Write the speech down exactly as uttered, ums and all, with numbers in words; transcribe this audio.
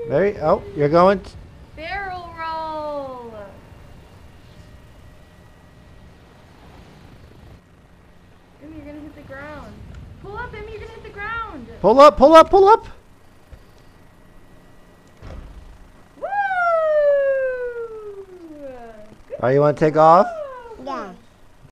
Very. Oh, you're going. T Barrel roll. Emmy, you're gonna hit the ground. Pull up, Emmy, you're gonna hit the ground. Pull up, pull up, pull up. Woo! Oh, you want to take off? Yeah.